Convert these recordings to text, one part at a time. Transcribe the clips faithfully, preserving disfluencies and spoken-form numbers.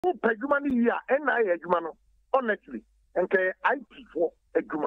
who pegumani here N I A Jumano, honestly, and K I T for a Juma.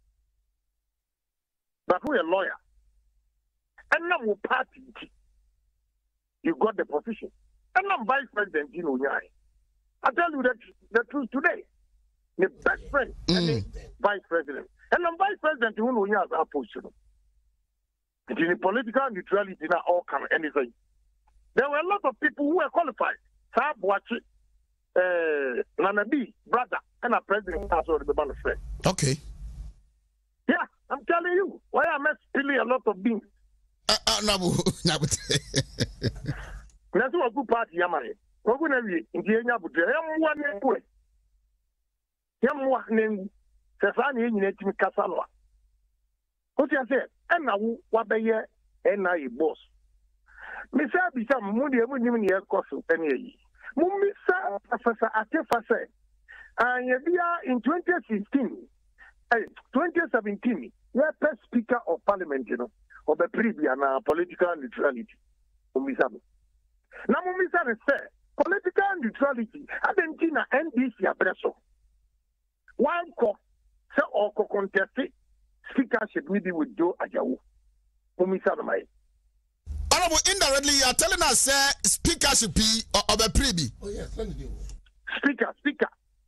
But we're a lawyer. And now we party. You got the position. And I'm Vice President, you know, I tell you that the truth today. The best friend mm. and the Vice President. And I'm Vice President, you know, as our position. In political neutrality, now all come anything. There were a lot of people who were qualified. Saab Wachi, uh, Nanabi, brother, and a president has already been a friend. Okay. Yeah, I'm telling you. Why am I spilling a lot of beans? Uh, uh, no, no. That's what good party, Yamari. We're going to be in the end of the day. I'm one way. I'm one name. Sefani in the Casanova. What you say? And now, what they hear, N I A boss. Mister Bisa Mundi, I'm going to cost of N I A. Mumisa, Professor Attafuah said, and in twenty fifteen, twenty seventeen, we are first Speaker of Parliament, you know, of the previous and political neutrality. Mumisa. Now, Mumisa said, political neutrality, Argentina, N D C, Abreso. One court, so or contested speakership maybe with Joe Ajawu. Mumisa Mai. Honorable, indirectly, you are telling us uh, speakership of a preview. Oh, yes, let me do it. Speaker, speaker.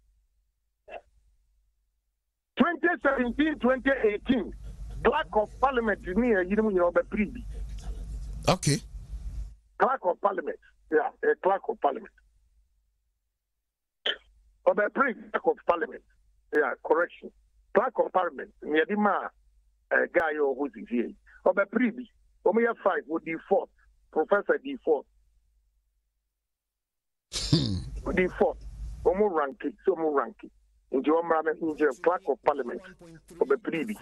twenty seventeen, twenty eighteen, clerk of parliament is near you know the preview. Okay. Clerk of parliament. Yeah, a clerk of parliament. Or the preview clerk of parliament. Yeah, correction. Clerk of parliament. Near the man, a guy who is here. Or the preview. Omega five would default. Professor default. Default. Omo ranking. So more ranking. In the Omrana India clerk of parliament. Or the preview.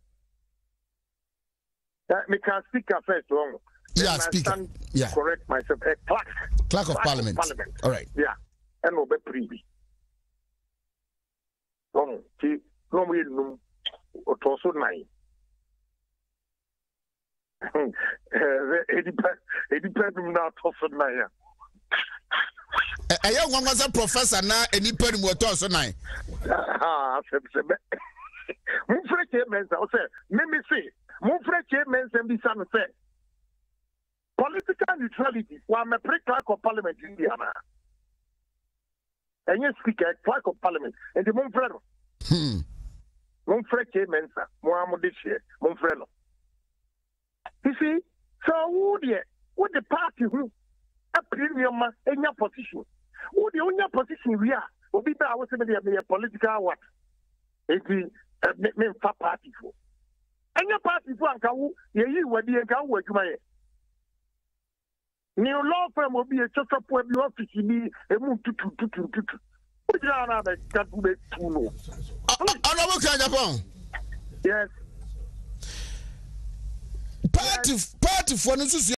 Me can speak first wrong. Yeah, speaker. Yeah. Correct myself. A clerk. Clerk of parliament. Of parliament. All right. Yeah. And or the preview. Oh, see, no we no. Also nine. It depends. It depends on that also nine. A young one was a professor now. Any person was also nine. Ah, Move for chairman. I say, let me see. Move for chairman. And be some say. Political neutrality. While my pre-clerk of parliament in Indiana. And you speaker, clerk of parliament, and the Monfredo. Hmm. Monfredo Mensa, Mohammed Shea, Monfredo. You see, so who the what the party who a premium in your position? Who the only position we are will be there. I was saying a political what? It is a main party for. And your party for Ankawu, you were the Ankawu to my. New law firm will be a church of web office in the move to to to to to. Honorable Agyapong. Yes. Party, party for